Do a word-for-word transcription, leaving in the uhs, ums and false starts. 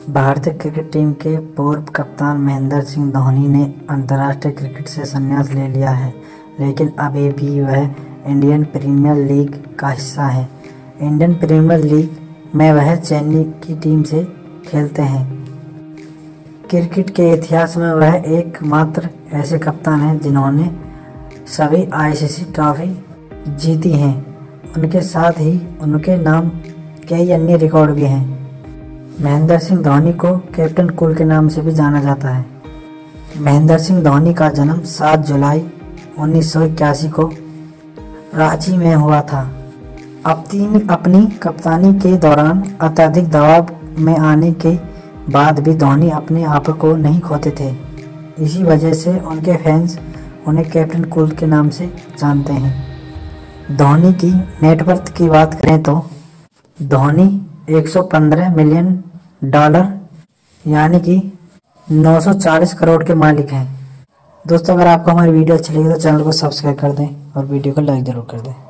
भारतीय cricket team के पूर्व कप्तान महेंद्र सिंह धोनी ने अंतर्राष्ट्रीय क्रिकेट से संन्यास ले लिया है, लेकिन अभी भी वह इंडियन प्रीमियर लीग का हिस्सा है। इंडियन प्रीमियर लीग में वह चेन्नई की टीम से खेलते हैं। क्रिकेट के इतिहास में वह एकमात्र ऐसे कप्तान हैं जिन्होंने सभी आईसीसी ट्रॉफी जीती हैं। उनके साथ ही उनके नाम कई अन्य रिकॉर्ड भी हैं। महेंद्र सिंह धोनी को कैप्टन कूल के नाम से भी जाना जाता है। महेंद्र सिंह धोनी का जन्म सात जुलाई उन्नीस सौ इक्यासी को रांची में हुआ था। अपनी अपनी कप्तानी के दौरान अत्यधिक दबाव में आने के बाद भी धोनी अपने आप को नहीं खोते थे। इसी वजह से उनके फैंस उन्हें कैप्टन कूल के नाम से जानते हैं। धोनी की नेटवर्थ की बात करें तो धोनी एक सौ पंद्रह मिलियन डॉलर यानी कि नौ सौ चालीस करोड़ के मालिक हैं। दोस्तों, अगर आपको हमारी वीडियो अच्छी लगी तो चैनल को सब्सक्राइब कर दें और वीडियो को लाइक ज़रूर कर दें।